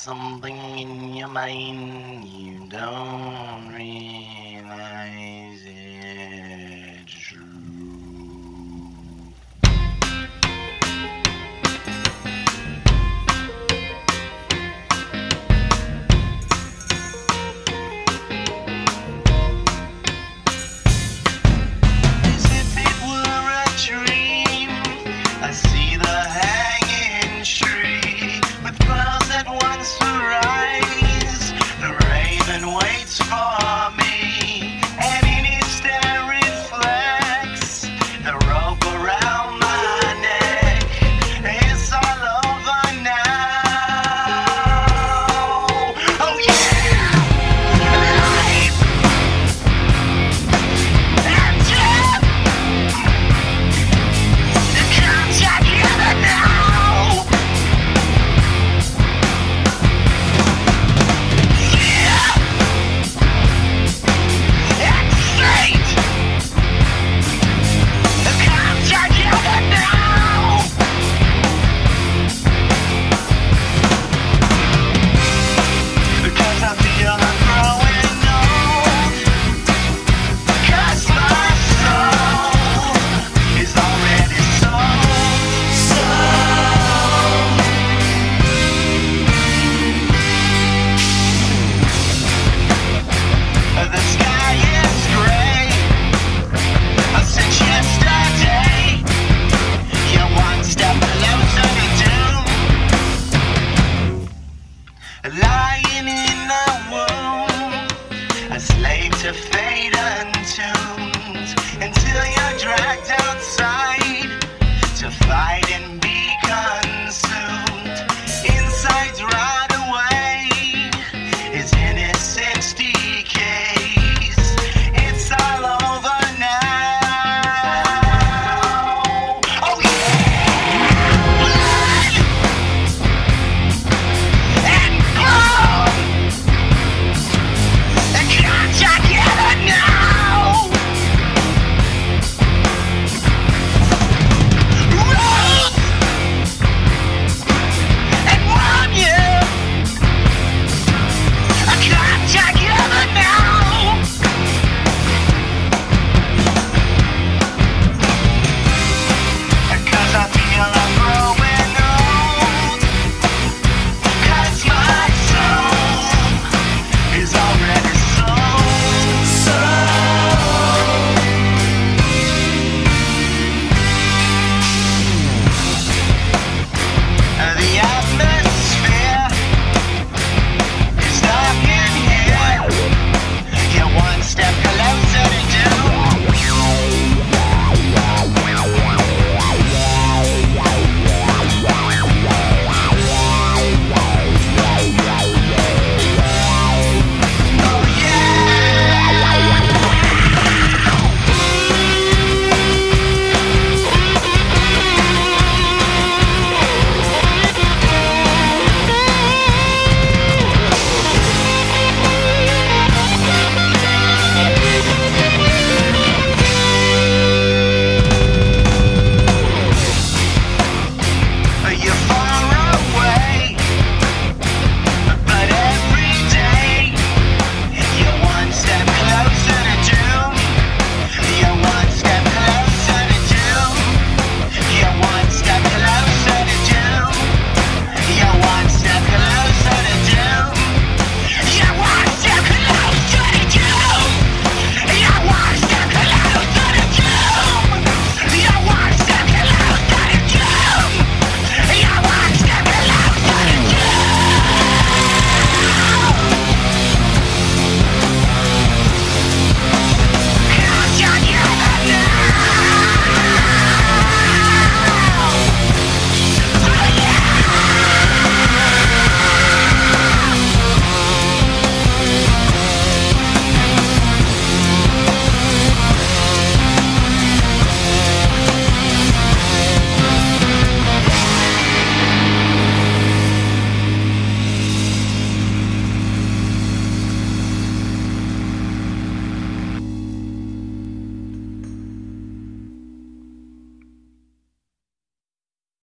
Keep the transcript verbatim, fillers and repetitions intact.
something in your mind you don't realize it's true. As if it were a dream, I see the hanging tree with pearls that once were eyes. The raven waits for me, and in its stare reflects the rope around my neck. It's all over now. Oh yeah! Life and death come together now. Fear and fate come together now. Because I feel I'm growing old. Because my soul is already sold. Sold. The sky is gray since yesterday. You're one step closer to doom. Lying in a womb, a slave to fate and tune.